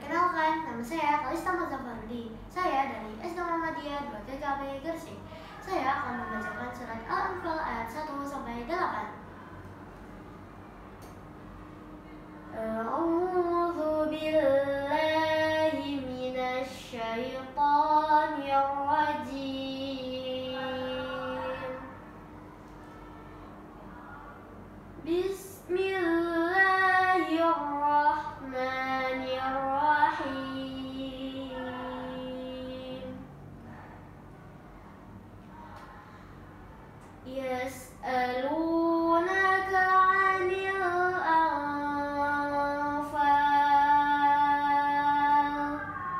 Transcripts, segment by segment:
Perkenalkan, nama saya Kalista Muzafarudi. Saya dari SD Muhammadiyah 2 TKP Gresik. Saya akan membacakan surat Al-Anfal ayat 1 sampai 8. A'udzu billahi minasy syaithanir rajim. Bismillahirrahmanirrahim. Yas'alunaka 'anil anfal.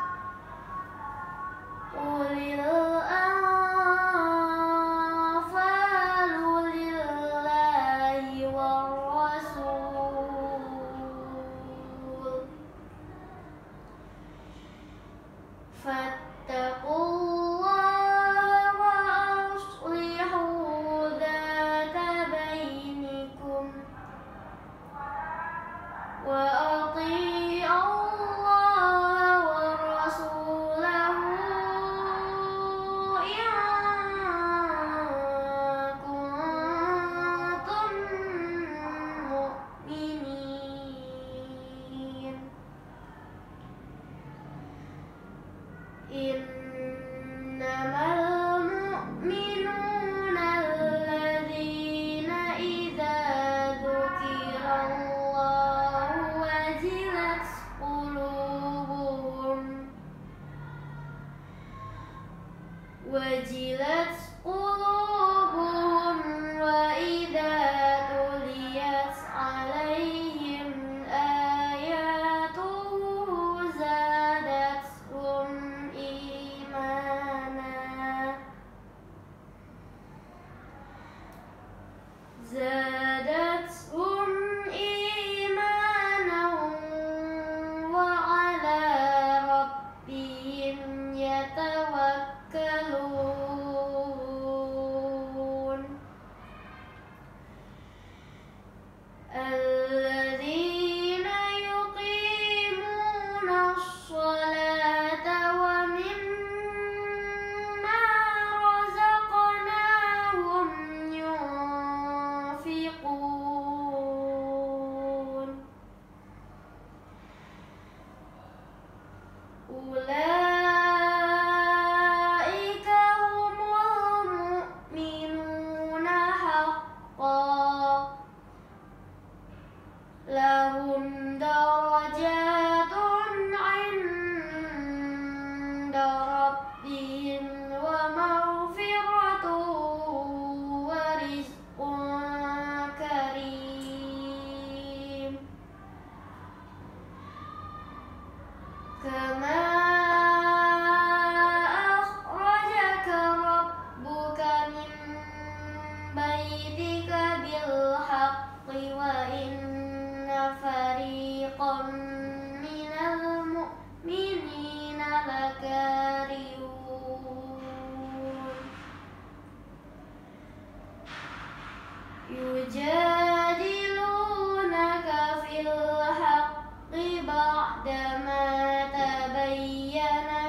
Qulil anfalu lillahi war rasul. Fattaqullaha wa aslihu dzata bainikum wa athi'ullaha wa rasulahu in kuntum mu'minin. Innamal mu'minuna alladzina idza dzukirallahu wajilat qulubuhum wa idza tuliyat 'alaihim ayatuhu zadatuhum imana wa 'ala rabbihim yatawakkalun. Alladzina yuqimunas sholata wa mimma razaqnahum yunfiqun. Ulaika humul mu'minuna haqqan. Lahum darajatun 'inda rabbihim wa maghfiratun wa rizqun karim. Kama akhrajaka rabbuka min baitika bil haqqi wa inna fariqam minal mu'minina lakarihun. Yujadilunaka fil haqqi ba'dama tabayyana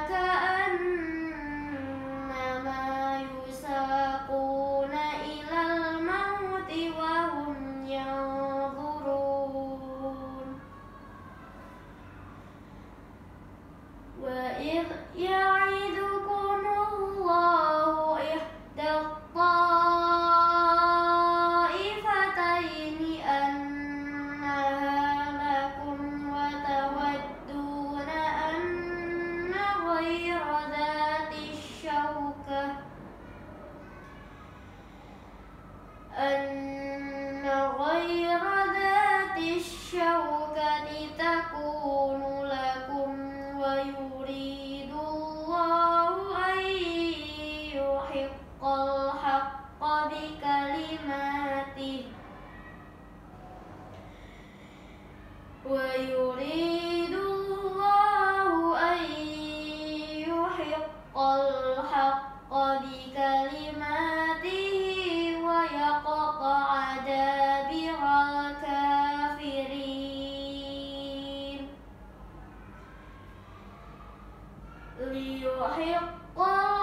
ka'annama yusaquna ilal mauti wa hum yanzurun. Wa idh ya'idukumullahu ihda ta'ifataini annaha lakum wa tawadduna anna ghayra dhati syawkah takunu lakum wa yuridullahu an yuhiqqal haqqa bikalimatihi wa yuridullahu an yuhiqqal haqqa bikalimatihi wa yaqta'a dabiral kafirin. Wahai